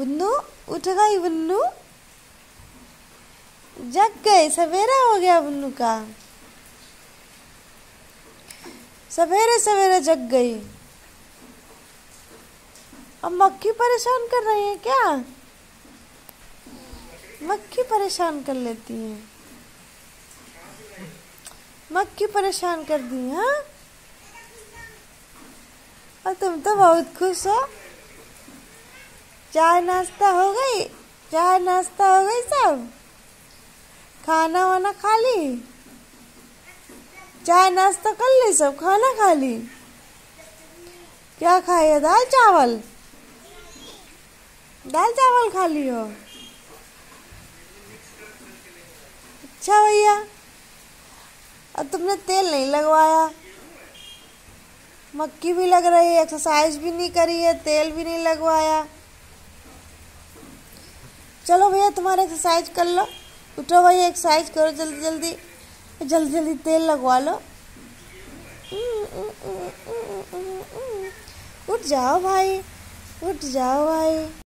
बुन्नू उठ गई बुन्नू, जग गई, सवेरा हो गया बुन्नू का, सवेरे सवेरे जग गई। अब मक्खी परेशान कर रही है क्या? मक्खी परेशान कर लेती है, मक्खी परेशान कर दी। हाँ, और तुम तो बहुत खुश हो। चाय नाश्ता हो गई, चाय नाश्ता हो गई, सब खाना वाना खा ली, चाय नाश्ता कर ली, सब खाना खा ली। क्या खाया? दाल चावल, दाल चावल खा ली हो। अच्छा भैया, अब तुमने तेल नहीं लगवाया, मक्खी भी लग रही है, एक्सरसाइज भी नहीं करी है, तेल भी नहीं लगवाया। चलो भैया तुम्हारा एक्सरसाइज कर लो, उठो भैया एक्सरसाइज करो, जल्दी जल्दी जल्दी जल्दी तेल लगवा लो। उठ जाओ भाई, उठ जाओ भाई।